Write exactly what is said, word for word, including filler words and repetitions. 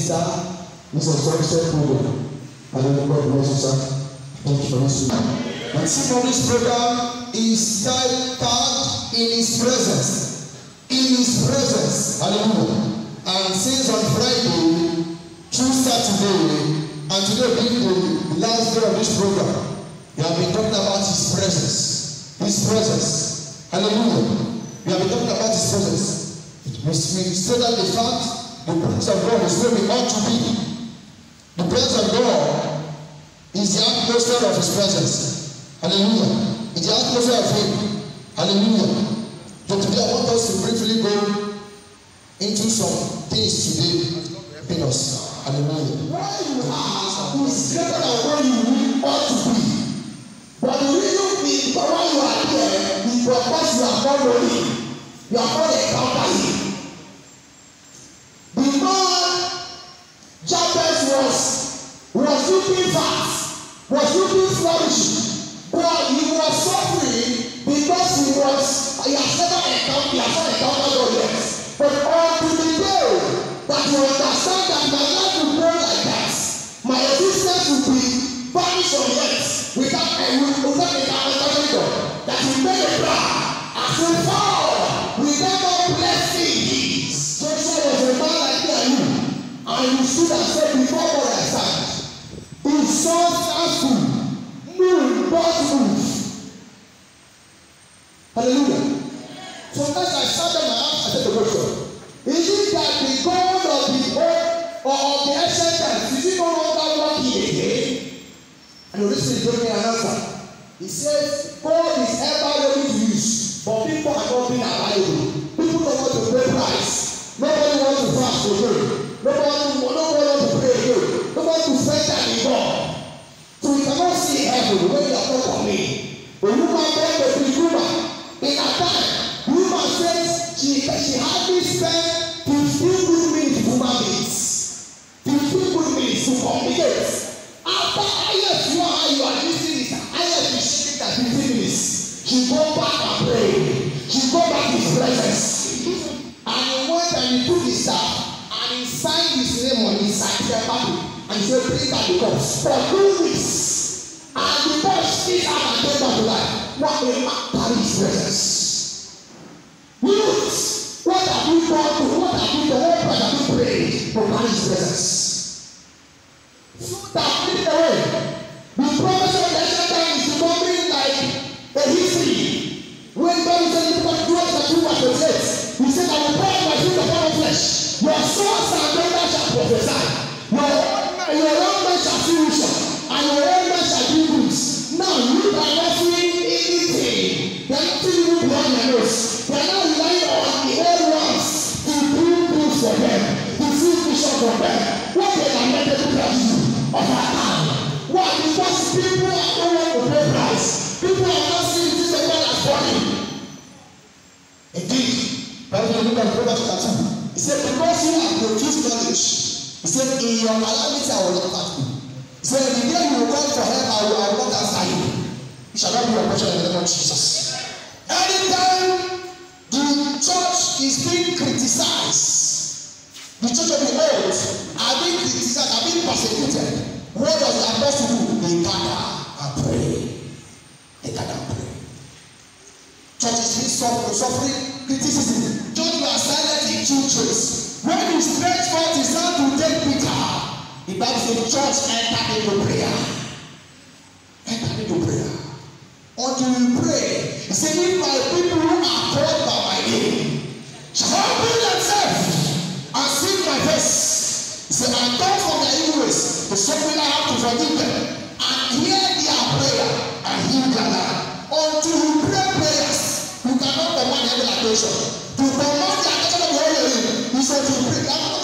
minister. This is a sunset program. And then God bless you, sir. Thank you for listening. The theme of this program is titled In His Presence. In His Presence. Hallelujah. And since on Friday, through Saturday, and today being the last day of this program, we have been talking about His presence. His presence. Hallelujah. We have been talking about His presence. We say that the fact, the presence of God is where we ought to be. The presence of God is the atmosphere of His presence. Hallelujah. It's the atmosphere of Him. Hallelujah. So today I want us to briefly go into some things today helping us. Hallelujah. Where you are is greater than where you ought to be. But the reason is for why you are here is because you are not knowing. You are not encountering. The man Jabez was was looking fast, was looking flourishing, but he was suffering because he was he has never encountered he has not encountered God yet. But until the day that you understand that my life will go like that, my existence will be vanished on earth without without encountering God. That you make a plan as a fall without God blessing thee. Joshua was a man like me and you, and you stood and said before God I stand. His son stands to move, God move. Hallelujah. Sometimes I stand there and I ask, I take the question. Is it that the God of the old or of the ancient times is it no longer working again? And the reason he gave me an answer. He says God is ever ready to use, but people are not being available. People don't want to pay price. Nobody wants to fast for you. Nobody, nobody wants to pray again. Nobody to spend time in God. So we cannot see heaven when you are not coming. The woman born the woman in her time. The woman says she she hardly spent fifteen good minutes to woman beings. Fifteen good minutes to communicate. After ayah you are you are listening it. Ayah she shaking at fifteen minutes. She go back and pray. She go back to his presence. And he went and he took his staff and he signed his name on his side paper and he said bring back the cups for two weeks. And the boy still have and came back to life. What a man carry his presence. Youth, what have you done to what have you done? What prayer have you prayed for carry his presence? So that lead the way. The prophecy of the ancient time is becoming like a history. When God is saying because God is the true prophet, he said I will pour my spirit upon all flesh. Your sons and daughters shall prophesy. Your own your own men shall see vision, and your own men shall do goods. Now you are not seeing anything. They are not seeing you behind your nose. They are not relying on the old ones to do things for them, to see vision for them. What they are not able to do of our time. Why? Because people are not want to pay price. People are not seeing this of God as body. Indeed, Bible look at Proverbs chapter two. He said, because you have produced knowledge, he said, in your calamity I will not touch you. He said, the day you will call for help, I will, I will not answer you. It shall not be your portion in the name of Jesus. Anytime the church is being criticized, the church of the old are being criticized, are being persecuted, what does the apostle do? They gather and pray. They gather and pray. Church is being suffering, suffering criticism. Church was silent in two traits. When he stretched forth his hand to take Peter, the Bible says church entered into prayer. Entered into prayer. Until we pray, he said, if my people who are called by my name shall humble themselves and seek my face, he said, and turn from their evil ways, the same way I have to forgive them, and hear their prayer and heal their land. Until we pray prayers, we cannot command every attention. To command the attention of the Holy Spirit, he said, to pray.